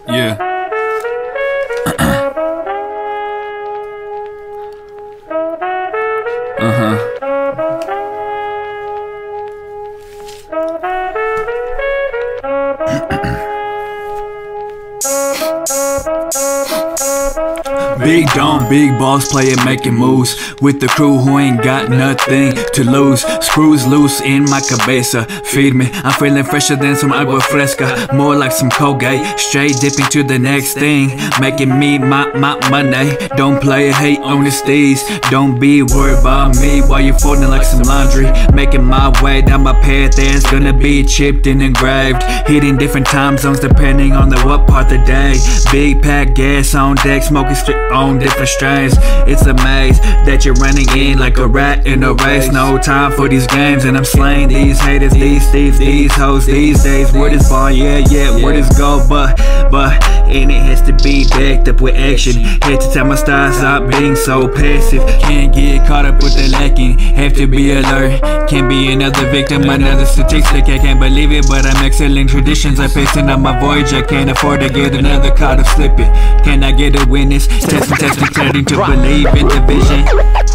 Yeah. Big dome, big boss player making moves with the crew who ain't got nothing to lose. Screws loose in my cabeza, feed me. I'm feeling fresher than some agua fresca, more like some Colgate. Straight dipping to the next thing, making me my money. Don't play hate on the steez. Don't be worried about me while you're folding like some laundry. Making my way down my path, there's gonna be chipped and engraved. Hitting different time zones depending on the what part of the day. Big pack gas on deck, smoking straight on different strains. It's a maze that you're running in like a rat in a race. No time for these games, and I'm slaying these haters, these thieves, these hoes these days. Word is ball, yeah, word is gold, but and it has to be backed up with action. Had to tell my style stop being so passive. Can't get caught up with the lacking, have to be alert. Can't be another victim, another statistic. I can't believe it, but I'm excelling traditions. I'm pacing on my voyage, I can't afford to get another caught up slipping. Can I get a witness? Testing, starting to believe in the vision.